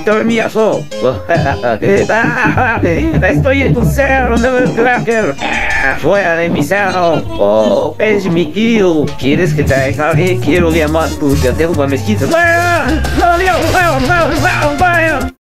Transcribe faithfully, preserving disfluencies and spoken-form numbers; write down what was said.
Víctor Miazo. Estoy en tu cerro, Nebbercracker. Fuera de mi cerro. Oh, es mi kill. ¿Quieres que te agarre? Quiero llamar tu ya tengo una mezquita.